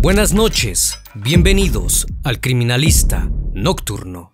Buenas noches, bienvenidos al Criminalista Nocturno.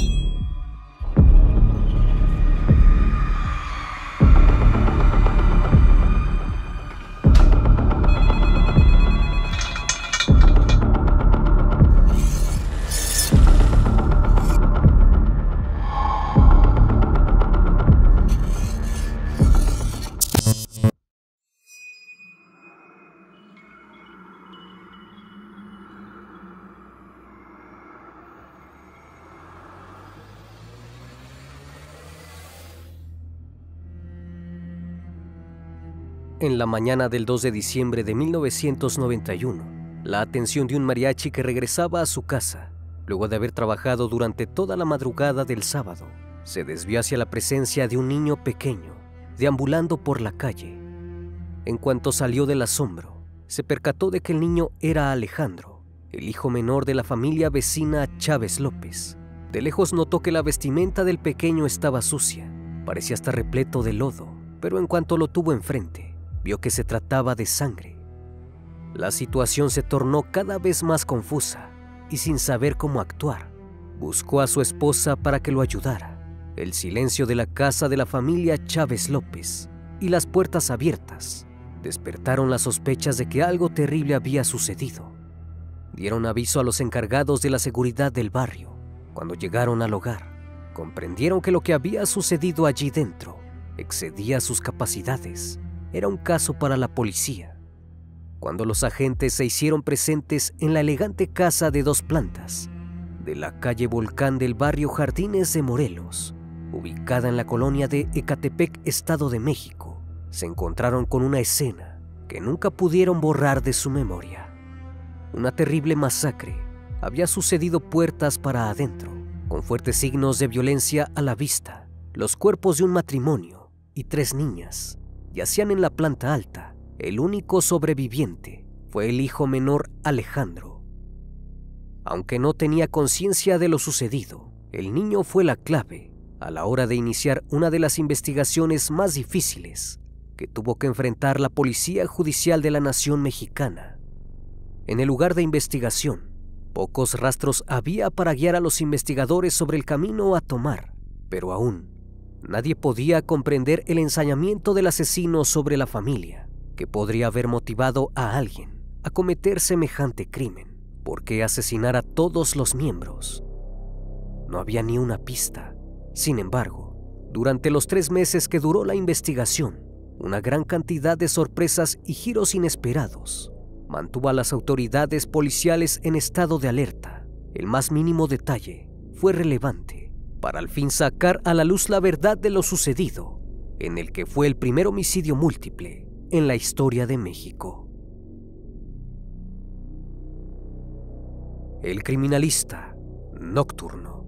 En la mañana del 2 de diciembre de 1991, la atención de un mariachi que regresaba a su casa, luego de haber trabajado durante toda la madrugada del sábado, se desvió hacia la presencia de un niño pequeño, deambulando por la calle. En cuanto salió del asombro, se percató de que el niño era Alejandro, el hijo menor de la familia vecina Chávez López. De lejos notó que la vestimenta del pequeño estaba sucia, parecía estar repleto de lodo, pero en cuanto lo tuvo enfrente, vio que se trataba de sangre. La situación se tornó cada vez más confusa y sin saber cómo actuar, buscó a su esposa para que lo ayudara. El silencio de la casa de la familia Chávez López y las puertas abiertas despertaron las sospechas de que algo terrible había sucedido. Dieron aviso a los encargados de la seguridad del barrio. Cuando llegaron al hogar, comprendieron que lo que había sucedido allí dentro excedía sus capacidades. Era un caso para la policía. Cuando los agentes se hicieron presentes en la elegante casa de 2 plantas de la calle Volcán del barrio Jardines de Morelos, ubicada en la colonia de Ecatepec, Estado de México, se encontraron con una escena que nunca pudieron borrar de su memoria. Una terrible masacre había sucedido puertas para adentro, con fuertes signos de violencia a la vista. Los cuerpos de un matrimonio y 3 niñas yacían en la planta alta. El único sobreviviente fue el hijo menor, Alejandro. Aunque no tenía conciencia de lo sucedido, el niño fue la clave a la hora de iniciar una de las investigaciones más difíciles que tuvo que enfrentar la Policía Judicial de la Nación Mexicana. En el lugar de investigación, pocos rastros había para guiar a los investigadores sobre el camino a tomar, pero aún nadie podía comprender el ensañamiento del asesino sobre la familia, que podría haber motivado a alguien a cometer semejante crimen. ¿Por qué asesinar a todos los miembros? No había ni una pista. Sin embargo, durante los 3 meses que duró la investigación, una gran cantidad de sorpresas y giros inesperados mantuvo a las autoridades policiales en estado de alerta. El más mínimo detalle fue relevante para al fin sacar a la luz la verdad de lo sucedido, en el que fue el primer homicidio múltiple en la historia de México. El Criminalista Nocturno.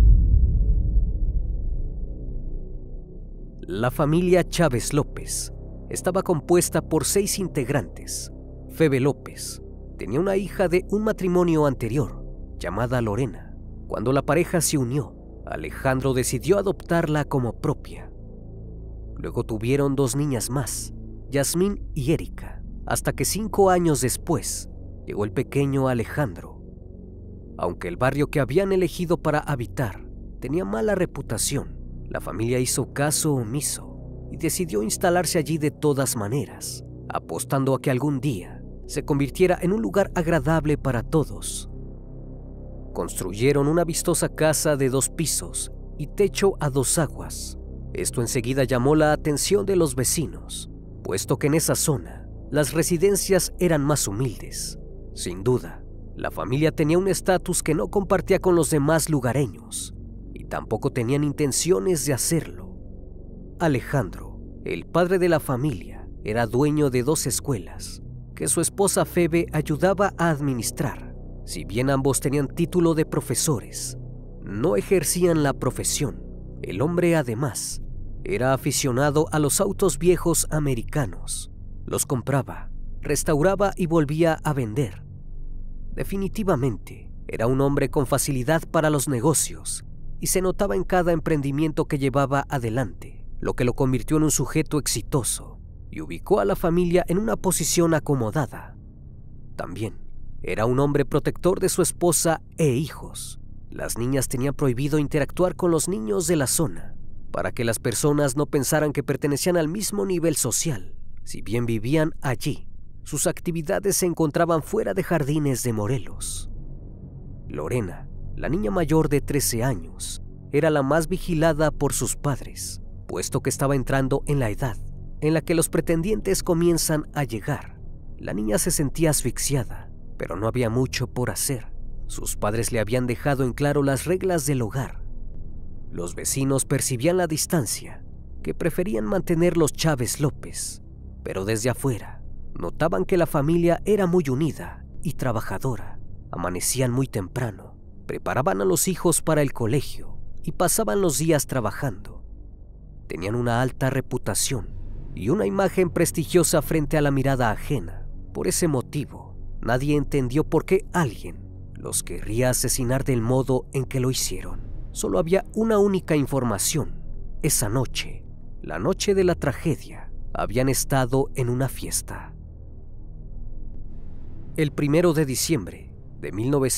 La familia Chávez López estaba compuesta por 6 integrantes. Febe López tenía una hija de un matrimonio anterior, llamada Lorena. Cuando la pareja se unió, Alejandro decidió adoptarla como propia. Luego tuvieron 2 niñas más, Yasmín y Erika, hasta que 5 años después llegó el pequeño Alejandro. Aunque el barrio que habían elegido para habitar tenía mala reputación, la familia hizo caso omiso y decidió instalarse allí de todas maneras, apostando a que algún día se convirtiera en un lugar agradable para todos. Construyeron una vistosa casa de 2 pisos y techo a 2 aguas. Esto enseguida llamó la atención de los vecinos, puesto que en esa zona las residencias eran más humildes. Sin duda, la familia tenía un estatus que no compartía con los demás lugareños y tampoco tenían intenciones de hacerlo. Alejandro, el padre de la familia, era dueño de 2 escuelas que su esposa Febe ayudaba a administrar. Si bien ambos tenían título de profesores, no ejercían la profesión. El hombre, además, era aficionado a los autos viejos americanos. Los compraba, restauraba y volvía a vender. Definitivamente, era un hombre con facilidad para los negocios y se notaba en cada emprendimiento que llevaba adelante, lo que lo convirtió en un sujeto exitoso y ubicó a la familia en una posición acomodada. También Era un hombre protector de su esposa e hijos. Las niñas tenían prohibido interactuar con los niños de la zona para que las personas no pensaran que pertenecían al mismo nivel social. Si bien vivían allí, sus actividades se encontraban fuera de Jardines de Morelos. Lorena, la niña mayor de 13 años, era la más vigilada por sus padres, puesto que estaba entrando en la edad en la que los pretendientes comienzan a llegar. La niña se sentía asfixiada, pero no había mucho por hacer. Sus padres le habían dejado en claro las reglas del hogar. Los vecinos percibían la distancia que preferían mantener los Chávez López, pero desde afuera notaban que la familia era muy unida y trabajadora. Amanecían muy temprano, preparaban a los hijos para el colegio y pasaban los días trabajando. Tenían una alta reputación y una imagen prestigiosa frente a la mirada ajena. Por ese motivo, nadie entendió por qué alguien los querría asesinar del modo en que lo hicieron. Solo había una única información. Esa noche, la noche de la tragedia, habían estado en una fiesta. El 1 de diciembre de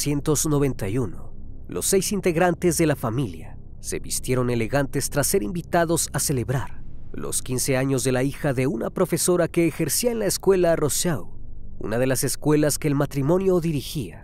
1991, los 6 integrantes de la familia se vistieron elegantes tras ser invitados a celebrar los 15 años de la hija de una profesora que ejercía en la escuela Rousseau, una de las escuelas que el matrimonio dirigía.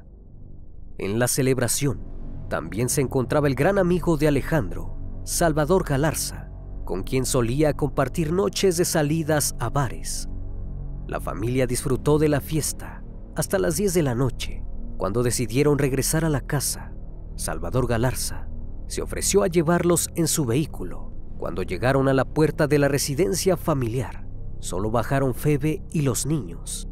En la celebración también se encontraba el gran amigo de Alejandro, Salvador Galarza, con quien solía compartir noches de salidas a bares. La familia disfrutó de la fiesta hasta las 10 de la noche, cuando decidieron regresar a la casa. Salvador Galarza se ofreció a llevarlos en su vehículo. Cuando llegaron a la puerta de la residencia familiar, solo bajaron Febe y los niños.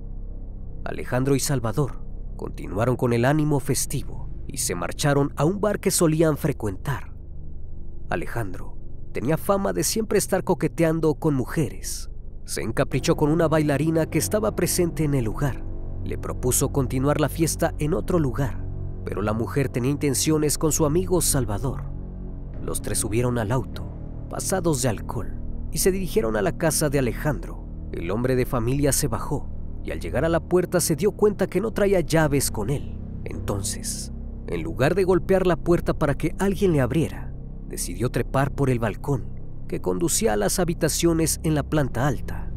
Alejandro y Salvador continuaron con el ánimo festivo y se marcharon a un bar que solían frecuentar. Alejandro tenía fama de siempre estar coqueteando con mujeres. Se encaprichó con una bailarina que estaba presente en el lugar. Le propuso continuar la fiesta en otro lugar, pero la mujer tenía intenciones con su amigo Salvador. Los tres subieron al auto, pasados de alcohol, y se dirigieron a la casa de Alejandro. El hombre de familia se bajó y al llegar a la puerta se dio cuenta que no traía llaves con él. Entonces, en lugar de golpear la puerta para que alguien le abriera, decidió trepar por el balcón que conducía a las habitaciones en la planta alta.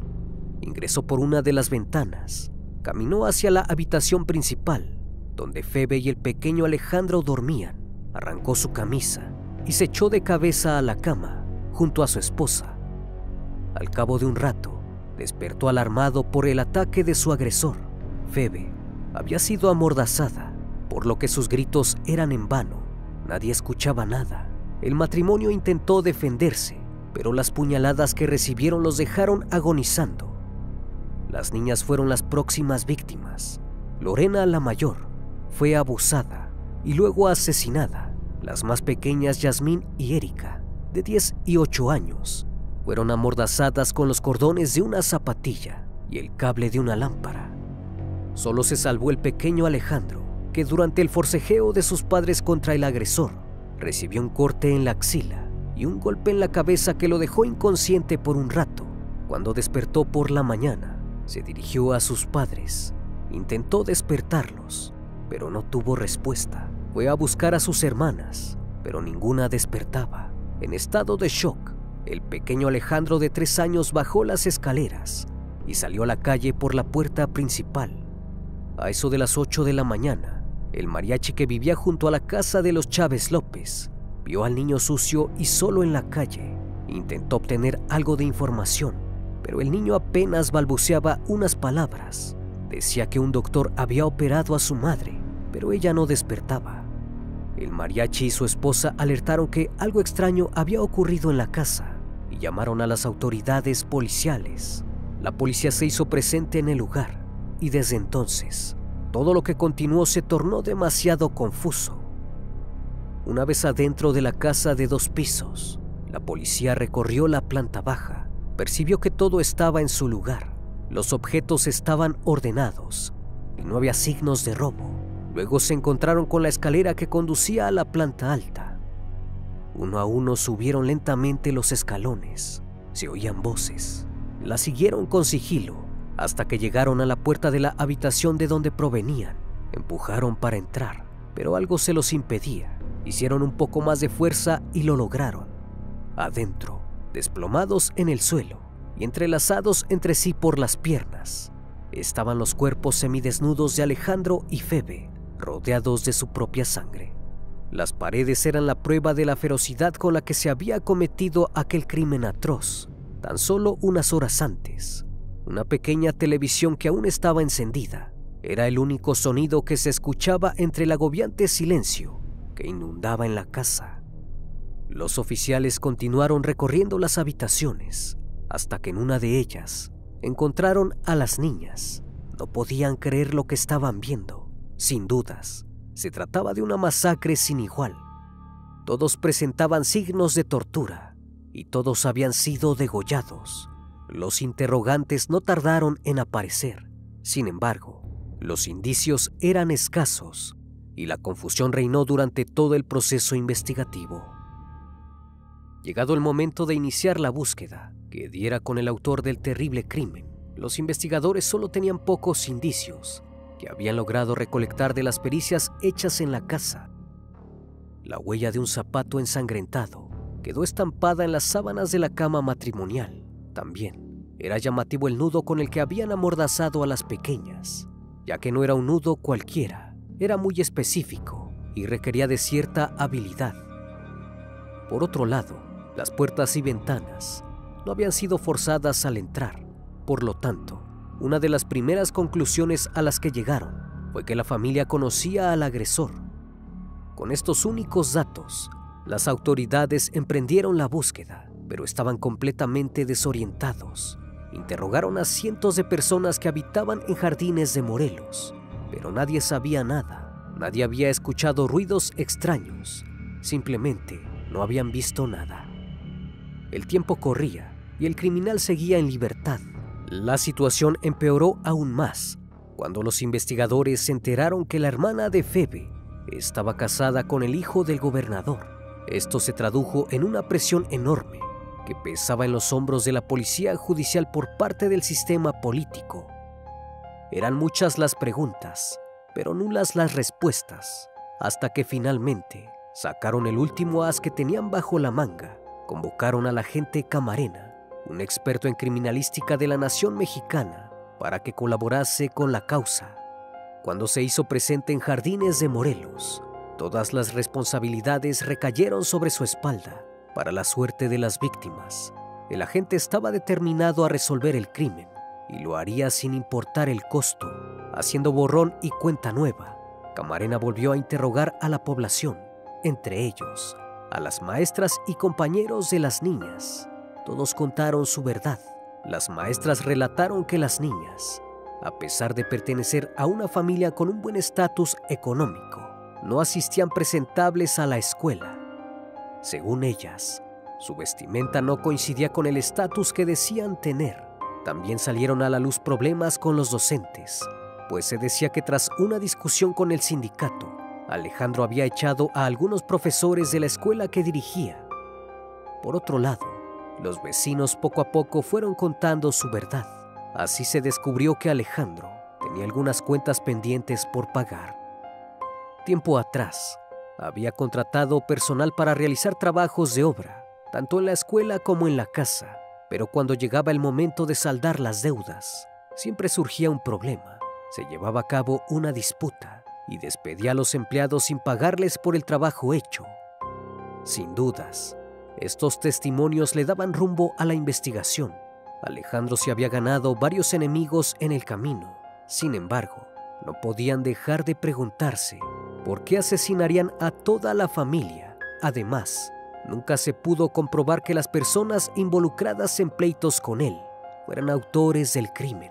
Ingresó por una de las ventanas, caminó hacia la habitación principal, donde Febe y el pequeño Alejandro dormían. Arrancó su camisa y se echó de cabeza a la cama junto a su esposa. Al cabo de un rato, despertó alarmado por el ataque de su agresor. Febe había sido amordazada, por lo que sus gritos eran en vano. Nadie escuchaba nada. El matrimonio intentó defenderse, pero las puñaladas que recibieron los dejaron agonizando. Las niñas fueron las próximas víctimas. Lorena, la mayor, fue abusada y luego asesinada. Las más pequeñas, Yasmín y Erika, de 10 y 8 años, fueron amordazadas con los cordones de una zapatilla y el cable de una lámpara. Solo se salvó el pequeño Alejandro, que durante el forcejeo de sus padres contra el agresor, recibió un corte en la axila y un golpe en la cabeza que lo dejó inconsciente por un rato. Cuando despertó por la mañana, se dirigió a sus padres. Intentó despertarlos, pero no tuvo respuesta. Fue a buscar a sus hermanas, pero ninguna despertaba. En estado de shock, el pequeño Alejandro de 3 años bajó las escaleras y salió a la calle por la puerta principal. A eso de las 8 de la mañana, el mariachi que vivía junto a la casa de los Chávez López vio al niño sucio y solo en la calle. Intentó obtener algo de información, pero el niño apenas balbuceaba unas palabras. Decía que un doctor había operado a su madre, pero ella no despertaba. El mariachi y su esposa alertaron que algo extraño había ocurrido en la casa y llamaron a las autoridades policiales. La policía se hizo presente en el lugar y desde entonces todo lo que continuó se tornó demasiado confuso. Una vez adentro de la casa de 2 pisos, la policía recorrió la planta baja. Percibió que todo estaba en su lugar. Los objetos estaban ordenados y no había signos de robo. Luego se encontraron con la escalera que conducía a la planta alta. Uno a uno subieron lentamente los escalones. Se oían voces. La siguieron con sigilo hasta que llegaron a la puerta de la habitación de donde provenían. Empujaron para entrar, pero algo se los impedía. Hicieron un poco más de fuerza y lo lograron. Adentro, desplomados en el suelo y entrelazados entre sí por las piernas, estaban los cuerpos semidesnudos de Alejandro y Febe, rodeados de su propia sangre. Las paredes eran la prueba de la ferocidad con la que se había cometido aquel crimen atroz. Tan solo unas horas antes, una pequeña televisión que aún estaba encendida era el único sonido que se escuchaba entre el agobiante silencio que inundaba en la casa. Los oficiales continuaron recorriendo las habitaciones hasta que en una de ellas encontraron a las niñas. No podían creer lo que estaban viendo. Sin dudas, se trataba de una masacre sin igual. Todos presentaban signos de tortura y todos habían sido degollados. Los interrogantes no tardaron en aparecer. Sin embargo, los indicios eran escasos y la confusión reinó durante todo el proceso investigativo. Llegado el momento de iniciar la búsqueda que diera con el autor del terrible crimen, los investigadores solo tenían pocos indicios que habían logrado recolectar de las pericias hechas en la casa. La huella de un zapato ensangrentado quedó estampada en las sábanas de la cama matrimonial. También era llamativo el nudo con el que habían amordazado a las pequeñas, ya que no era un nudo cualquiera, era muy específico y requería de cierta habilidad. Por otro lado, las puertas y ventanas no habían sido forzadas al entrar. Por lo tanto, una de las primeras conclusiones a las que llegaron fue que la familia conocía al agresor. Con estos únicos datos, las autoridades emprendieron la búsqueda, pero estaban completamente desorientados. Interrogaron a cientos de personas que habitaban en Jardines de Morelos, pero nadie sabía nada. Nadie había escuchado ruidos extraños. Simplemente no habían visto nada. El tiempo corría y el criminal seguía en libertad. La situación empeoró aún más cuando los investigadores se enteraron que la hermana de Febe estaba casada con el hijo del gobernador. Esto se tradujo en una presión enorme que pesaba en los hombros de la policía judicial por parte del sistema político. Eran muchas las preguntas, pero nulas las respuestas, hasta que finalmente sacaron el último as que tenían bajo la manga. Convocaron al agente Camarena, un experto en criminalística de la nación mexicana, para que colaborase con la causa. Cuando se hizo presente en Jardines de Morelos, todas las responsabilidades recayeron sobre su espalda. Para la suerte de las víctimas, el agente estaba determinado a resolver el crimen y lo haría sin importar el costo. Haciendo borrón y cuenta nueva, Camarena volvió a interrogar a la población, entre ellos a las maestras y compañeros de las niñas. Todos contaron su verdad. Las maestras relataron que las niñas, a pesar de pertenecer a una familia con un buen estatus económico, no asistían presentables a la escuela. Según ellas, su vestimenta no coincidía con el estatus que decían tener. También salieron a la luz problemas con los docentes, pues se decía que tras una discusión con el sindicato, Alejandro había echado a algunos profesores de la escuela que dirigía. Por otro lado, los vecinos poco a poco fueron contando su verdad. Así se descubrió que Alejandro tenía algunas cuentas pendientes por pagar. Tiempo atrás, había contratado personal para realizar trabajos de obra, tanto en la escuela como en la casa, pero cuando llegaba el momento de saldar las deudas, siempre surgía un problema. Se llevaba a cabo una disputa y despedía a los empleados sin pagarles por el trabajo hecho. Sin dudas, estos testimonios le daban rumbo a la investigación. Alejandro se había ganado varios enemigos en el camino. Sin embargo, no podían dejar de preguntarse por qué asesinarían a toda la familia. Además, nunca se pudo comprobar que las personas involucradas en pleitos con él fueran autores del crimen.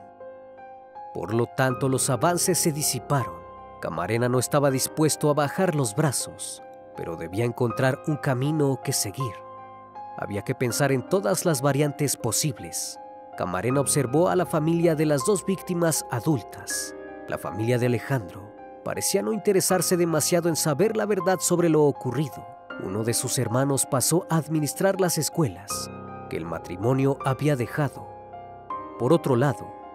Por lo tanto, los avances se disiparon. Camarena no estaba dispuesto a bajar los brazos, pero debía encontrar un camino que seguir. Había que pensar en todas las variantes posibles. Camarena observó a la familia de las dos víctimas adultas. La familia de Alejandro parecía no interesarse demasiado en saber la verdad sobre lo ocurrido. Uno de sus hermanos pasó a administrar las escuelas que el matrimonio había dejado. Por otro lado,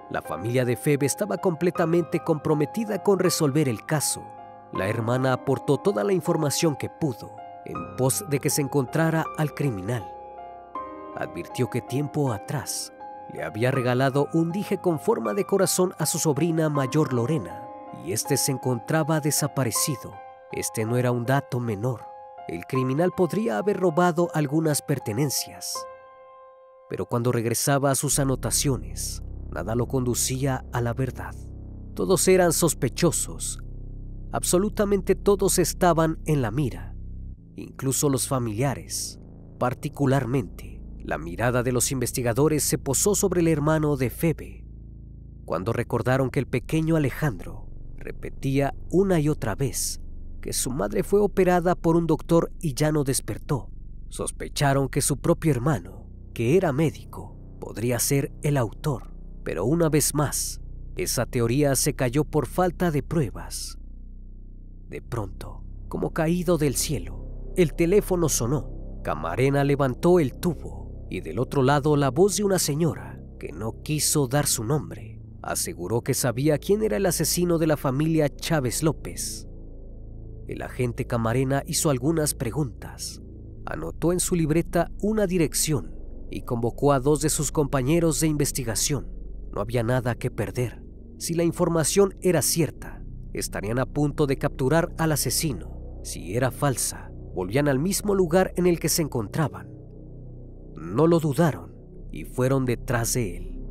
La familia de Febe estaba completamente comprometida con resolver el caso. La hermana aportó toda la información que pudo en pos de que se encontrara al criminal. Advirtió que tiempo atrás le había regalado un dije con forma de corazón a su sobrina mayor Lorena, y este se encontraba desaparecido. Este no era un dato menor. El criminal podría haber robado algunas pertenencias, pero cuando regresaba a sus anotaciones, nada lo conducía a la verdad. Todos eran sospechosos. Absolutamente todos estaban en la mira, incluso los familiares. Particularmente, la mirada de los investigadores se posó sobre el hermano de Febe, cuando recordaron que el pequeño Alejandro repetía una y otra vez que su madre fue operada por un doctor y ya no despertó. Sospecharon que su propio hermano, que era médico, podría ser el autor, pero una vez más, esa teoría se cayó por falta de pruebas. De pronto, como caído del cielo, el teléfono sonó. Camarena levantó el tubo y del otro lado la voz de una señora, que no quiso dar su nombre, aseguró que sabía quién era el asesino de la familia Chávez López. El agente Camarena hizo algunas preguntas, anotó en su libreta una dirección y convocó a 2 de sus compañeros de investigación. No había nada que perder. Si la información era cierta, estarían a punto de capturar al asesino. Si era falsa, volvían al mismo lugar en el que se encontraban. No lo dudaron y fueron detrás de él.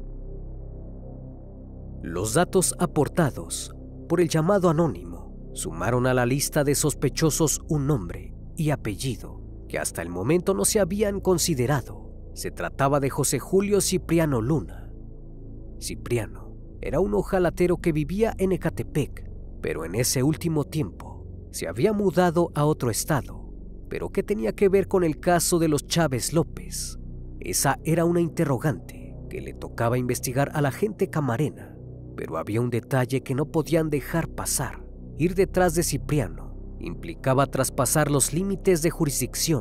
Los datos aportados por el llamado anónimo sumaron a la lista de sospechosos un nombre y apellido que hasta el momento no se habían considerado. Se trataba de José Julio Cipriano Luna. Cipriano era un ojalatero que vivía en Ecatepec, pero en ese último tiempo se había mudado a otro estado. ¿Pero qué tenía que ver con el caso de los Chávez López? Esa era una interrogante que le tocaba investigar a la agente Camarena, pero había un detalle que no podían dejar pasar. Ir detrás de Cipriano implicaba traspasar los límites de jurisdicción.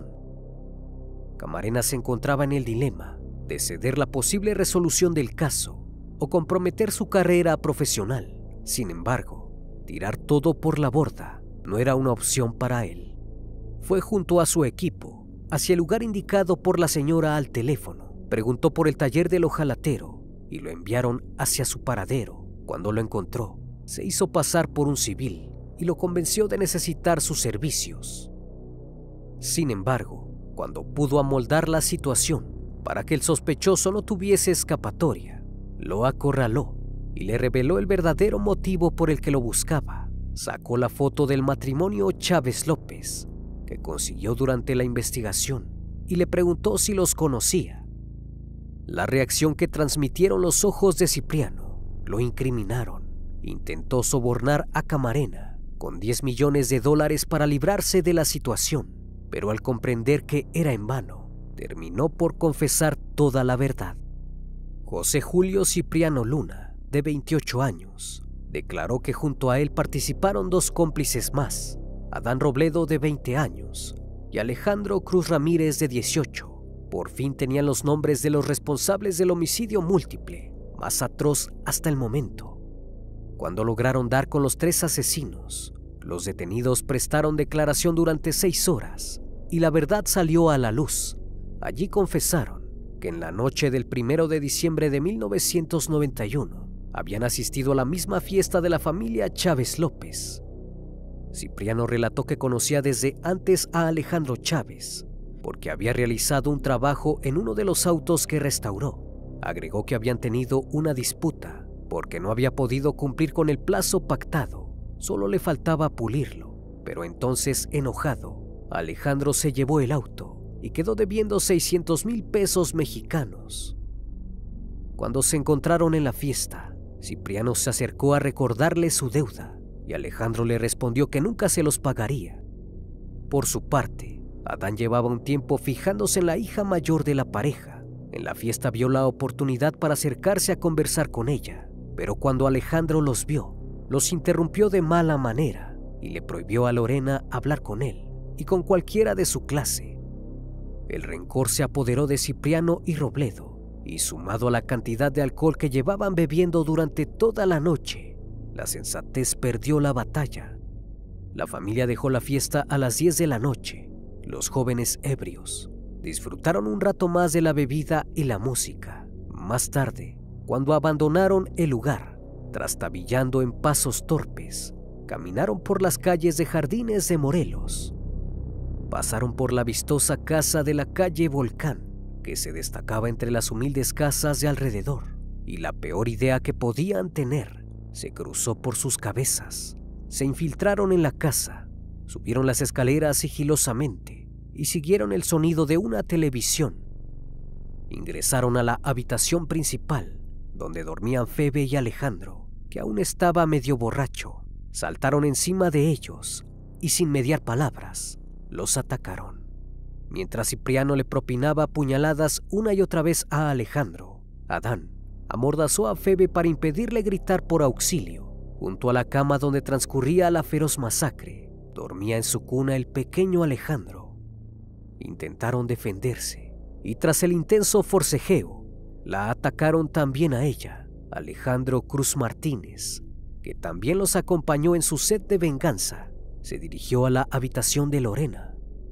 Camarena se encontraba en el dilema de ceder la posible resolución del caso o comprometer su carrera profesional. Sin embargo, tirar todo por la borda no era una opción para él. Fue junto a su equipo hacia el lugar indicado por la señora al teléfono. Preguntó por el taller del ojalatero y lo enviaron hacia su paradero. Cuando lo encontró, se hizo pasar por un civil y lo convenció de necesitar sus servicios. Sin embargo, cuando pudo amoldar la situación para que el sospechoso no tuviese escapatoria, lo acorraló y le reveló el verdadero motivo por el que lo buscaba. Sacó la foto del matrimonio Chávez López que consiguió durante la investigación y le preguntó si los conocía. La reacción que transmitieron los ojos de Cipriano lo incriminaron. Intentó sobornar a Camarena con $10 millones para librarse de la situación, pero al comprender que era en vano, terminó por confesar toda la verdad. José Julio Cipriano Luna, de 28 años, declaró que junto a él participaron 2 cómplices más, Adán Robledo, de 20 años, y Alejandro Cruz Ramírez, de 18. Por fin tenían los nombres de los responsables del homicidio múltiple, más atroz hasta el momento. Cuando lograron dar con los 3 asesinos, los detenidos prestaron declaración durante 6 horas y la verdad salió a la luz. Allí confesaron que en la noche del 1 de diciembre de 1991 habían asistido a la misma fiesta de la familia Chávez López. Cipriano relató que conocía desde antes a Alejandro Chávez porque había realizado un trabajo en uno de los autos que restauró. Agregó que habían tenido una disputa porque no había podido cumplir con el plazo pactado, solo le faltaba pulirlo. Pero entonces, enojado, Alejandro se llevó el auto y quedó debiendo 600,000 pesos mexicanos. Cuando se encontraron en la fiesta, Cipriano se acercó a recordarle su deuda y Alejandro le respondió que nunca se los pagaría. Por su parte, Adán llevaba un tiempo fijándose en la hija mayor de la pareja. En la fiesta vio la oportunidad para acercarse a conversar con ella, pero cuando Alejandro los vio, los interrumpió de mala manera y le prohibió a Lorena hablar con él y con cualquiera de su clase. El rencor se apoderó de Cipriano y Robledo y sumado a la cantidad de alcohol que llevaban bebiendo durante toda la noche, la sensatez perdió la batalla. La familia dejó la fiesta a las 10 de la noche. Los jóvenes ebrios disfrutaron un rato más de la bebida y la música. Más tarde, cuando abandonaron el lugar, trastabillando en pasos torpes, caminaron por las calles de Jardines de Morelos. Pasaron por la vistosa casa de la calle Volcán, que se destacaba entre las humildes casas de alrededor, y la peor idea que podían tener se cruzó por sus cabezas. Se infiltraron en la casa, subieron las escaleras sigilosamente y siguieron el sonido de una televisión. Ingresaron a la habitación principal, donde dormían Febe y Alejandro, que aún estaba medio borracho. Saltaron encima de ellos y sin mediar palabras, los atacaron. Mientras Cipriano le propinaba puñaladas una y otra vez a Alejandro, Adán amordazó a Febe para impedirle gritar por auxilio. Junto a la cama donde transcurría la feroz masacre, dormía en su cuna el pequeño Alejandro. Intentaron defenderse y tras el intenso forcejeo, la atacaron también a ella. Alejandro Cruz Martínez, que también los acompañó en su sed de venganza, se dirigió a la habitación de Lorena.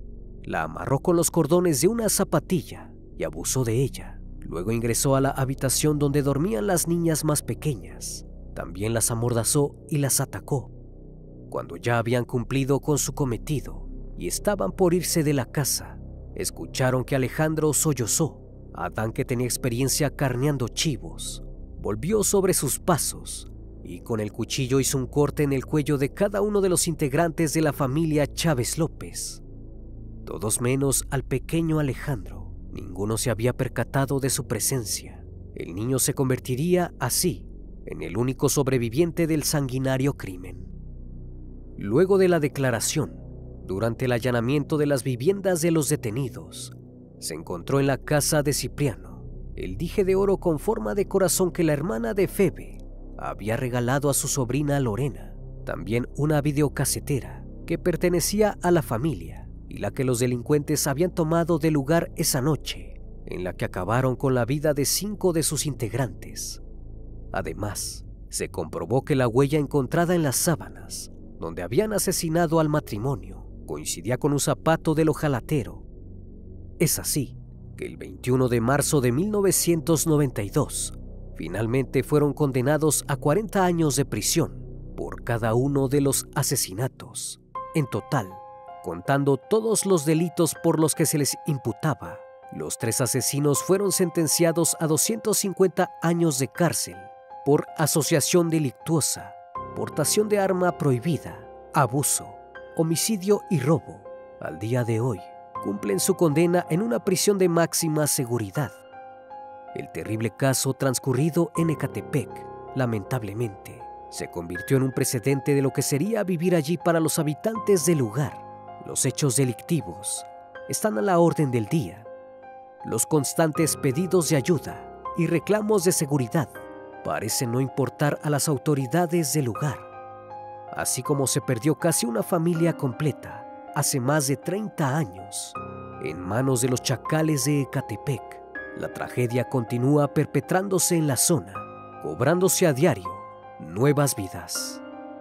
La amarró con los cordones de una zapatilla y abusó de ella. Luego ingresó a la habitación donde dormían las niñas más pequeñas. También las amordazó y las atacó. Cuando ya habían cumplido con su cometido y estaban por irse de la casa, escucharon que Alejandro sollozó. Adán, que tenía experiencia carneando chivos, volvió sobre sus pasos y con el cuchillo hizo un corte en el cuello de cada uno de los integrantes de la familia Chávez López. Todos menos al pequeño Alejandro. Ninguno se había percatado de su presencia. El niño se convertiría así en el único sobreviviente del sanguinario crimen. Luego de la declaración, durante el allanamiento de las viviendas de los detenidos, se encontró en la casa de Cipriano el dije de oro con forma de corazón que la hermana de Febe había regalado a su sobrina Lorena, también una videocasetera que pertenecía a la familia y la que los delincuentes habían tomado del lugar esa noche, en la que acabaron con la vida de 5 de sus integrantes. Además, se comprobó que la huella encontrada en las sábanas, donde habían asesinado al matrimonio, coincidía con un zapato del ojalatero. Es así que el 21 de marzo de 1992, finalmente fueron condenados a 40 años de prisión por cada uno de los asesinatos. En total, contando todos los delitos por los que se les imputaba, los 3 asesinos fueron sentenciados a 250 años de cárcel por asociación delictuosa, portación de arma prohibida, abuso, homicidio y robo. Al día de hoy, cumplen su condena en una prisión de máxima seguridad. El terrible caso transcurrido en Ecatepec, lamentablemente, se convirtió en un precedente de lo que sería vivir allí para los habitantes del lugar. Los hechos delictivos están a la orden del día. Los constantes pedidos de ayuda y reclamos de seguridad parecen no importar a las autoridades del lugar. Así como se perdió casi una familia completa hace más de 30 años en manos de los chacales de Ecatepec, la tragedia continúa perpetrándose en la zona, cobrándose a diario nuevas vidas.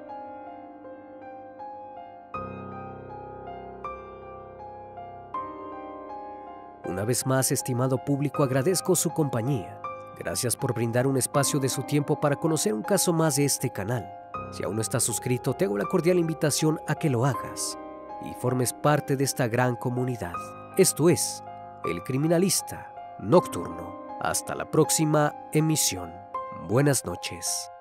Una vez más, estimado público, agradezco su compañía. Gracias por brindar un espacio de su tiempo para conocer un caso más de este canal. Si aún no estás suscrito, te hago la cordial invitación a que lo hagas y formes parte de esta gran comunidad. Esto es El Criminalista Nocturno. Hasta la próxima emisión. Buenas noches.